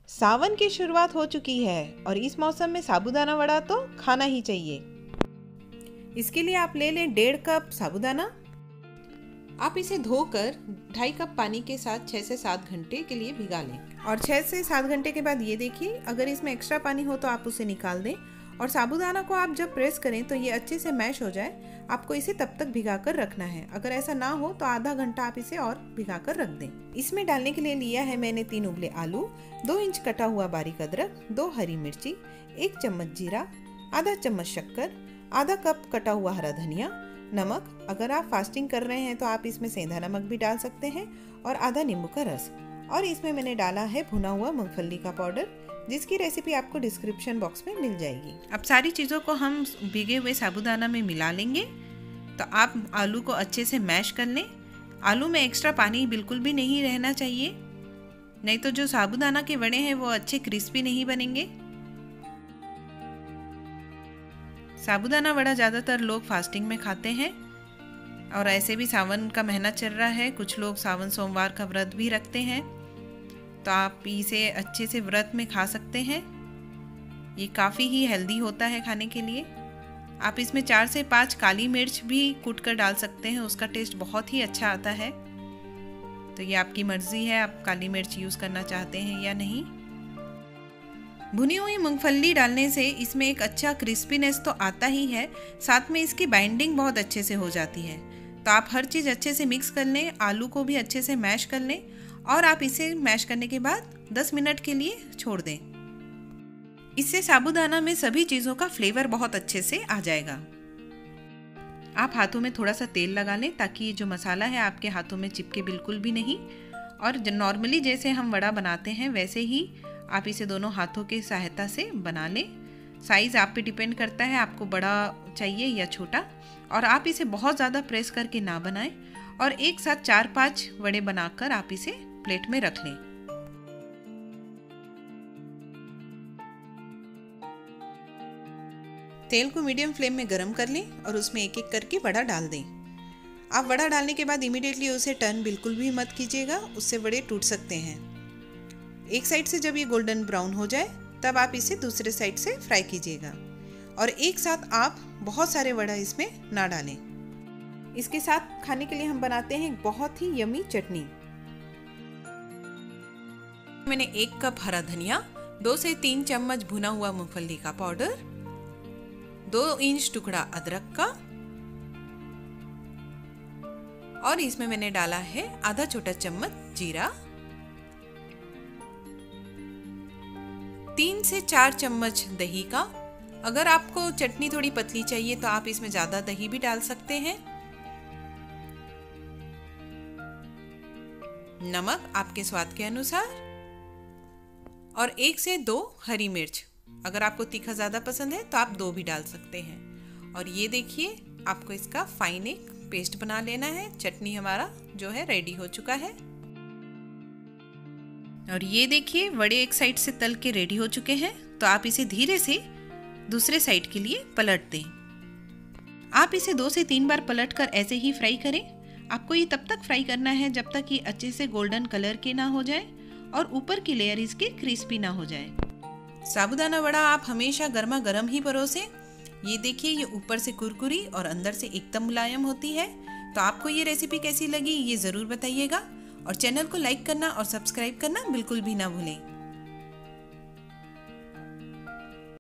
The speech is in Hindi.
सावन की शुरुआत हो चुकी है और इस मौसम में साबूदाना वड़ा तो खाना ही चाहिए। इसके लिए आप ले लें 1.5 कप साबूदाना। आप इसे धोकर 2.5 कप पानी के साथ 6 से 7 घंटे के लिए भिगा लें और 6 से 7 घंटे के बाद ये देखिए, अगर इसमें एक्स्ट्रा पानी हो तो आप उसे निकाल दें। और साबूदाना को आप जब प्रेस करें तो ये अच्छे से मैश हो जाए। आपको इसे तब तक भिगा कर रखना है। अगर ऐसा ना हो तो आधा घंटा आप इसे और भिगा कर रख दें। इसमें डालने के लिए लिया है मैंने 3 उबले आलू, 2 इंच कटा हुआ बारीक अदरक, 2 हरी मिर्ची, 1 चम्मच जीरा, आधा चम्मच शक्कर, आधा कप कटा हुआ हरा धनिया, नमक। अगर आप फास्टिंग कर रहे हैं तो आप इसमें सेंधा नमक भी डाल सकते हैं और आधा नींबू का रस। और इसमें मैंने डाला है भुना हुआ मूंगफली का पाउडर, जिसकी रेसिपी आपको डिस्क्रिप्शन बॉक्स में मिल जाएगी। अब सारी चीज़ों को हम भीगे हुए साबूदाना में मिला लेंगे। तो आप आलू को अच्छे से मैश कर लें। आलू में एक्स्ट्रा पानी बिल्कुल भी नहीं रहना चाहिए, नहीं तो जो साबूदाना के वड़े हैं वो अच्छे क्रिस्पी नहीं बनेंगे। साबूदाना वड़ा ज़्यादातर लोग फास्टिंग में खाते हैं और ऐसे भी सावन का महीना चल रहा है। कुछ लोग सावन सोमवार का व्रत भी रखते हैं, तो आप इसे अच्छे से व्रत में खा सकते हैं। ये काफ़ी ही हेल्दी होता है खाने के लिए। आप इसमें 4 से 5 काली मिर्च भी कूट कर डाल सकते हैं, उसका टेस्ट बहुत ही अच्छा आता है। तो ये आपकी मर्ज़ी है, आप काली मिर्च यूज़ करना चाहते हैं या नहीं। भुनी हुई मूंगफली डालने से इसमें एक अच्छा क्रिस्पीनेस तो आता ही है, साथ में इसकी बाइंडिंग बहुत अच्छे से हो जाती है। तो आप हर चीज़ अच्छे से मिक्स कर लें, आलू को भी अच्छे से मैश कर लें और आप इसे मैश करने के बाद 10 मिनट के लिए छोड़ दें। इससे साबूदाना में सभी चीज़ों का फ्लेवर बहुत अच्छे से आ जाएगा। आप हाथों में थोड़ा सा तेल लगा लें ताकि ये जो मसाला है आपके हाथों में चिपके बिल्कुल भी नहीं। और नॉर्मली जैसे हम वड़ा बनाते हैं वैसे ही आप इसे दोनों हाथों की सहायता से बना लें। साइज़ आप पे डिपेंड करता है, आपको बड़ा चाहिए या छोटा। और आप इसे बहुत ज़्यादा प्रेस करके ना बनाएं और एक साथ 4-5 वड़े बनाकर आप इसे प्लेट में रख लें। तेल को मीडियम फ्लेम में गरम कर लें और उसमें एक एक करके वड़ा डाल दें। आप वड़ा डालने के बाद इमीडिएटली उसे टर्न बिल्कुल भी मत कीजिएगा, उससे वड़े टूट सकते हैं। एक साइड से जब ये गोल्डन ब्राउन हो जाए तब आप इसे दूसरे साइड से फ्राई कीजिएगा और एक साथ आप बहुत सारे वड़ा इसमें ना डालें। इसके साथ खाने के लिए हम बनाते हैं बहुत ही यमी चटनी। मैंने 1 कप हरा धनिया, 2 से 3 चम्मच भुना हुआ मूंगफली का पाउडर, 2 इंच टुकड़ा अदरक का और इसमें मैंने डाला है आधा छोटा चम्मच जीरा, 3 से 4 चम्मच दही का। अगर आपको चटनी थोड़ी पतली चाहिए तो आप इसमें ज़्यादा दही भी डाल सकते हैं। नमक आपके स्वाद के अनुसार और 1 से 2 हरी मिर्च। अगर आपको तीखा ज़्यादा पसंद है तो आप 2 भी डाल सकते हैं। और ये देखिए, आपको इसका फाइन एक पेस्ट बना लेना है। चटनी हमारा जो है रेडी हो चुका है। और ये देखिए, वड़े एक साइड से तल के रेडी हो चुके हैं। तो आप इसे धीरे से दूसरे साइड के लिए पलट दें। आप इसे 2 से 3 बार पलट कर ऐसे ही फ्राई करें। आपको ये तब तक फ्राई करना है जब तक ये अच्छे से गोल्डन कलर के ना हो जाए और ऊपर की लेयर इसकी क्रिस्पी ना हो जाए। साबूदाना वड़ा आप हमेशा गर्मा गर्म ही परोसें। ये देखिए, ये ऊपर से कुरकुरी और अंदर से एकदम मुलायम होती है। तो आपको ये रेसिपी कैसी लगी ये ज़रूर बताइएगा और चैनल को लाइक करना और सब्सक्राइब करना बिल्कुल भी ना भूलें।